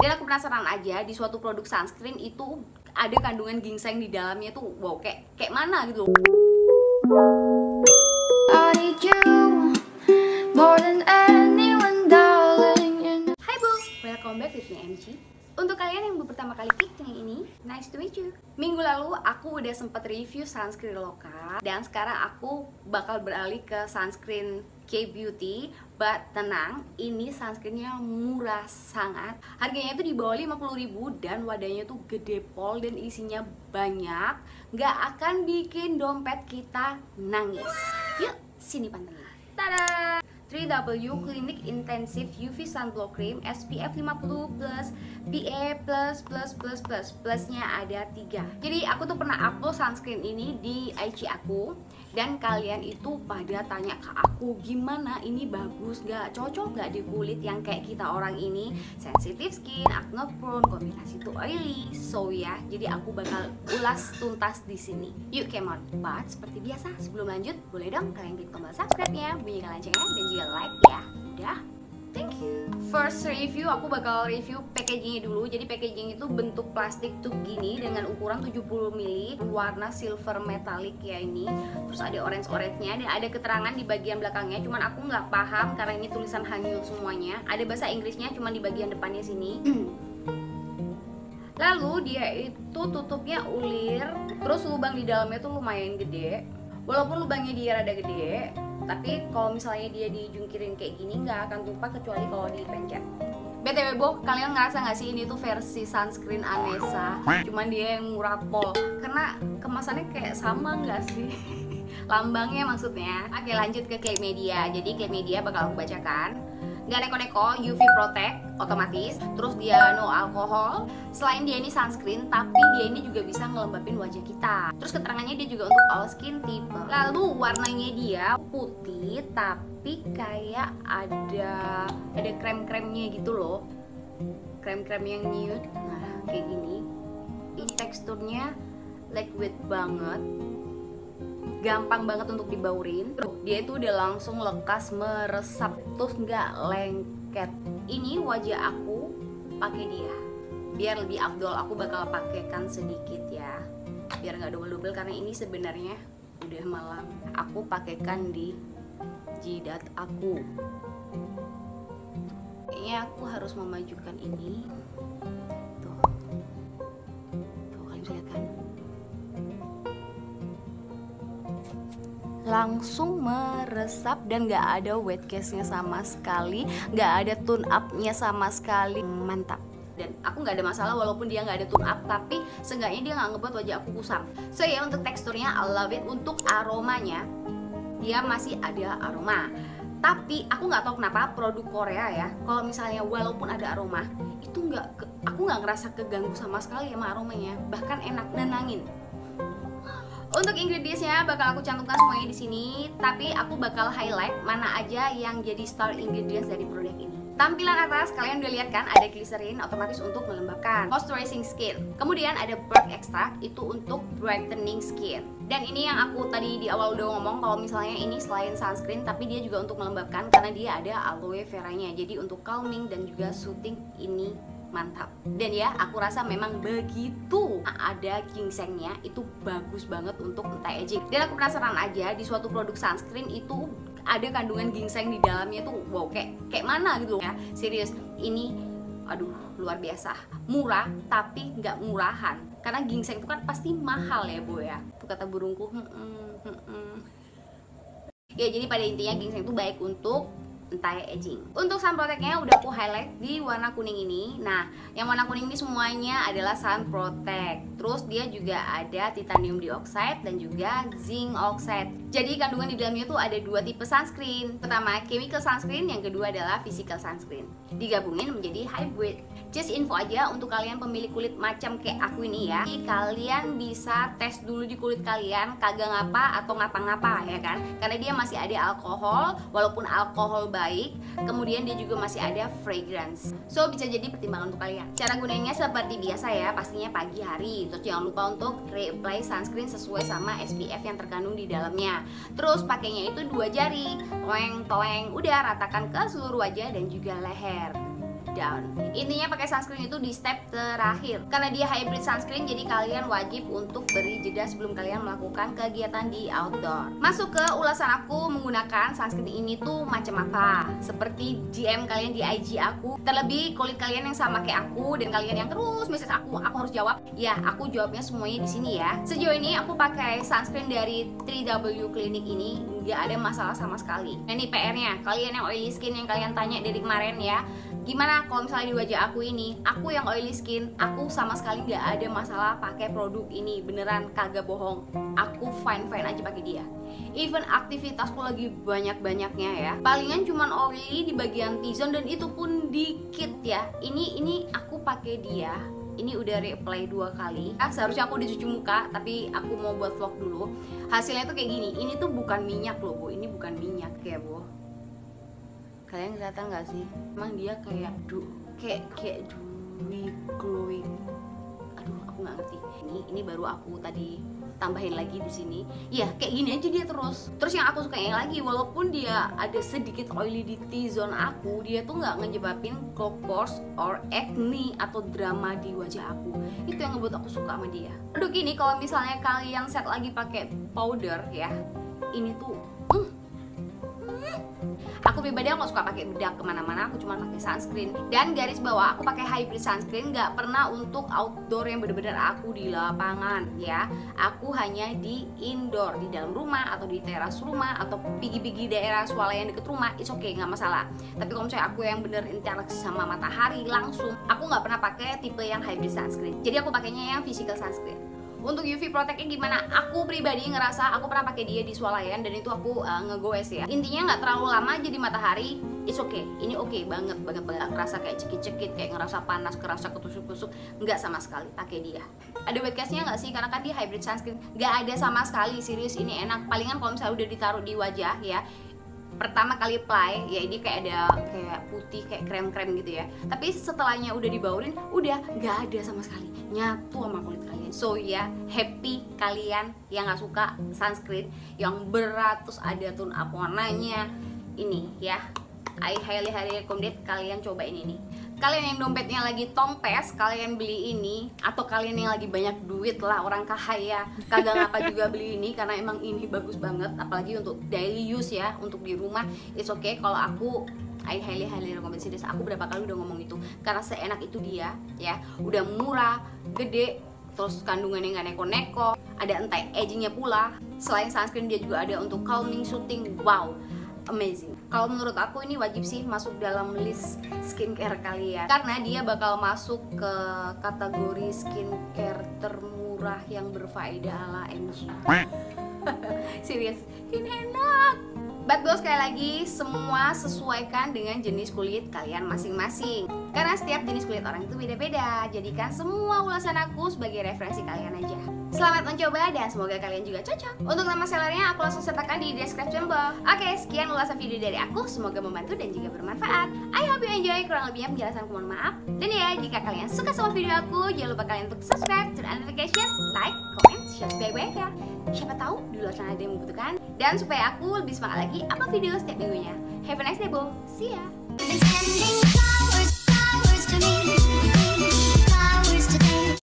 Dan aku penasaran aja di suatu produk sunscreen itu ada kandungan ginseng di dalamnya tuh, wow, kayak mana gitu loh. I need you more than anyone, darling. Hai Bu, welcome back with me MG. Untuk kalian yang baru pertama kali klik channel ini, nice to meet you. Minggu lalu aku udah sempet review sunscreen lokal, dan sekarang aku bakal beralih ke sunscreen K-Beauty. But tenang, ini sunscreennya murah sangat. Harganya itu di bawah 50.000 dan wadahnya tuh gede pol dan isinya banyak. Nggak akan bikin dompet kita nangis. Yuk, sini pantengin. Tada! 3W Clinic Intensive UV Sunblock Cream SPF 50 plus PA plusnya ada 3. Jadi aku tuh pernah upload sunscreen ini di IG aku, dan kalian itu pada tanya ke aku gimana ini bagus gak, cocok gak di kulit yang kayak kita orang ini, sensitive skin, acne prone, kombinasi tuh oily. So ya, jadi aku bakal ulas tuntas di sini. Yuk, come on. But seperti biasa, sebelum lanjut, boleh dong kalian klik tombol subscribe-nya, bunyikan loncengnya, dan juga like ya. Udah, thank you. First review, aku bakal review packagingnya dulu. Jadi packaging itu bentuk plastik tube gini dengan ukuran 70 ml, warna silver metallic ya ini. Terus ada orange-nya dan ada keterangan di bagian belakangnya. Cuman aku nggak paham karena ini tulisan Hanyul semuanya. Ada bahasa Inggrisnya cuman di bagian depannya sini. Lalu dia itu tutupnya ulir, terus lubang di dalamnya tuh lumayan gede. Walaupun lubangnya dia rada gede, tapi kalau misalnya dia dijungkirin kayak gini nggak akan tumpah kecuali kalau dipencet. BTW Bo, kalian ngerasa nggak sih ini tuh versi sunscreen Anessa, cuman dia yang murah pol? Karena kemasannya kayak sama nggak sih? Lambangnya maksudnya. Oke, lanjut ke klaim media. Jadi klaim media bakal aku bacakan. Nggak neko-neko, UV protect otomatis, terus dia no alkohol. Selain dia ini sunscreen, tapi dia ini juga bisa ngelembapin wajah kita. Terus keterangannya dia juga untuk all skin type. Lalu warnanya dia putih tapi kayak ada krem-kremnya gitu loh, krem-krem yang nude. Nah kayak gini. Ini teksturnya liquid banget, gampang banget untuk dibaurin. Dia itu udah langsung lekas meresap, terus nggak lengket. Ini wajah aku pakai dia. Biar lebih afdol, aku bakal pakaikan sedikit ya, biar nggak double-double karena ini sebenarnya udah malam. Aku pakaikan di jidat aku. Kayaknya aku harus memajukan ini. Tuh, kalian bisa lihat kan? Langsung meresap dan gak ada wet case-nya sama sekali, gak ada tone up-nya sama sekali. Mantap. Dan aku gak ada masalah walaupun dia gak ada tone up, tapi seenggaknya dia gak ngebuat wajah aku kusam. So ya, untuk teksturnya I love it. Untuk aromanya, dia masih ada aroma. Tapi aku gak tahu kenapa produk Korea ya, kalau misalnya walaupun ada aroma, itu aku gak ngerasa keganggu sama sekali sama aromanya. Bahkan enak, nenangin. Untuk ingredientsnya bakal aku cantumkan semuanya di sini, tapi aku bakal highlight mana aja yang jadi star ingredients dari produk ini. Tampilan atas kalian udah lihat kan, ada glycerin otomatis untuk melembabkan, moisturizing skin. Kemudian ada bark extract, itu untuk brightening skin. Dan ini yang aku tadi di awal udah ngomong, kalau misalnya ini selain sunscreen tapi dia juga untuk melembabkan karena dia ada aloe veranya. Jadi untuk calming dan juga soothing, ini mantap. Dan ya, aku rasa memang begitu ada ginsengnya, itu bagus banget untuk anti-aging. Dan aku penasaran aja di suatu produk sunscreen itu ada kandungan ginseng di dalamnya tuh, wow, kayak mana gitu ya. Serius, ini aduh luar biasa. Murah tapi nggak murahan. Karena ginseng itu kan pasti mahal ya Bu ya. Itu kata burungku. Ya, jadi pada intinya ginseng itu baik untuk anti-aging. Untuk sun protect-nya udah aku highlight di warna kuning ini. Nah, yang warna kuning ini semuanya adalah sun protect. Terus dia juga ada titanium dioxide dan juga zinc oxide. Jadi kandungan di dalamnya tuh ada dua tipe sunscreen. Pertama chemical sunscreen, yang kedua adalah physical sunscreen. Digabungin menjadi hybrid. Just info aja untuk kalian pemilik kulit macam kayak aku ini ya. Jadi kalian bisa tes dulu di kulit kalian, kagak ngapa atau ngapa-ngapa ya kan. Karena dia masih ada alkohol, walaupun alkohol baik, kemudian dia juga masih ada fragrance. So bisa jadi pertimbangan untuk kalian. Cara gunanya seperti biasa ya, pastinya pagi hari. Terus jangan lupa untuk reapply sunscreen sesuai sama SPF yang terkandung di dalamnya. Terus pakainya itu 2 jari, toeng, udah ratakan ke seluruh wajah dan juga leher. down. Intinya pakai sunscreen itu di step terakhir. Karena dia hybrid sunscreen, jadi kalian wajib untuk beri jeda sebelum kalian melakukan kegiatan di outdoor. Masuk ke ulasan aku menggunakan sunscreen ini tuh macam apa. Seperti DM kalian di IG aku. Terlebih kulit kalian yang sama kayak aku dan kalian yang terus message aku harus jawab. Ya, aku jawabnya semuanya di sini ya. Sejauh ini aku pakai sunscreen dari 3W Clinic ini nggak ada masalah sama sekali. Nah ini PR-nya, kalian yang oily skin yang kalian tanya dari kemarin ya, gimana kalau misalnya di wajah aku ini, aku yang oily skin, aku sama sekali nggak ada masalah pakai produk ini, beneran kagak bohong. Aku fine aja pakai dia. Even aktivitasku lagi banyak-banyaknya ya, palingan cuman oily di bagian T-zone dan itu pun dikit ya. Ini aku pakai dia. Ini udah reapply 2 kali. Seharusnya aku dicuci muka, tapi aku mau buat vlog dulu. Hasilnya tuh kayak gini. Ini tuh bukan minyak loh, Bu. Ini bukan minyak ya, Bu. Kalian kelihatan nggak sih? Emang dia kayak kayak dewy glowing. Aduh, aku nggak ngerti. Ini baru aku tadi tambahin lagi di sini. Ya, kayak gini aja dia terus. Terus yang aku sukain lagi, walaupun dia ada sedikit oily di T-zone aku, dia tuh nggak ngejebabin clogged pores or acne atau drama di wajah aku. Itu yang ngebuat aku suka sama dia. Produk ini kalau misalnya kalian set lagi pakai powder ya, ini tuh aku pribadi aku gak suka pakai bedak kemana-mana, aku cuma pakai sunscreen. Dan garis bawah, aku pakai hybrid sunscreen, nggak pernah untuk outdoor yang bener-bener aku di lapangan ya. Aku hanya di indoor, di dalam rumah atau di teras rumah atau pigi-pigi daerah swalayan deket rumah, it's okay, nggak masalah. Tapi kalau misalnya aku yang bener interaksi sama matahari langsung, aku nggak pernah pakai tipe yang hybrid sunscreen. Jadi aku pakainya yang physical sunscreen. Untuk UV protectnya gimana? Aku pribadi ngerasa aku pernah pakai dia di swalayan dan itu aku ngegoes ya. Intinya nggak terlalu lama aja di matahari, it's okay. Ini okay banget. Ngerasa kayak cekit-cekit, kayak ngerasa panas, ngerasa ketusuk-tusuk, nggak sama sekali pakai dia. Ada wet cast-nya nggak sih? Karena kan dia hybrid sunscreen, nggak ada sama sekali. Serius, ini enak. Palingan kalau misalnya udah ditaruh di wajah ya, pertama kali apply ya ini kayak ada kayak putih, kayak krem-krem gitu ya. Tapi setelahnya udah dibaurin, udah nggak ada sama sekali, nyatu sama kulit kalian. So ya, happy kalian yang nggak suka sunscreen yang berat terus ada tone up warnanya ini ya. I highly recommend kalian cobain ini. Kalian yang dompetnya lagi tongpes, kalian beli ini. Atau kalian yang lagi banyak duit lah, orang kaya, kagak ngapa juga beli ini. Karena emang ini bagus banget, apalagi untuk daily use ya, untuk di rumah. It's okay. Kalau aku, I highly recommend this. Aku berapa kali udah ngomong itu, karena seenak itu dia ya. Udah murah, gede, terus kandungannya nggak neko-neko, ada anti-agingnya pula. Selain sunscreen dia juga ada untuk calming, soothing. Wow, amazing. Kalau menurut aku ini wajib sih masuk dalam list skincare kalian, karena dia bakal masuk ke kategori skincare termurah yang berfaedah ala MG. Serius, ini enak. But sekali lagi, semua sesuaikan dengan jenis kulit kalian masing-masing. Karena setiap jenis kulit orang itu beda-beda. Jadikan semua ulasan aku sebagai referensi kalian aja. Selamat mencoba dan semoga kalian juga cocok. Untuk nama sellernya aku langsung sertakan di description box. Oke, sekian ulasan video dari aku. Semoga membantu dan juga bermanfaat. I hope you enjoy. Kurang lebihnya penjelasanku mohon maaf. Dan ya, jika kalian suka sama video aku, jangan lupa kalian untuk subscribe, turn on notification, like, comment, share sebaik-baik ya. Siapa tahu di luar sana ada yang membutuhkan. Dan supaya aku lebih semangat lagi upload video setiap minggunya. Have a nice day, Bo. See ya.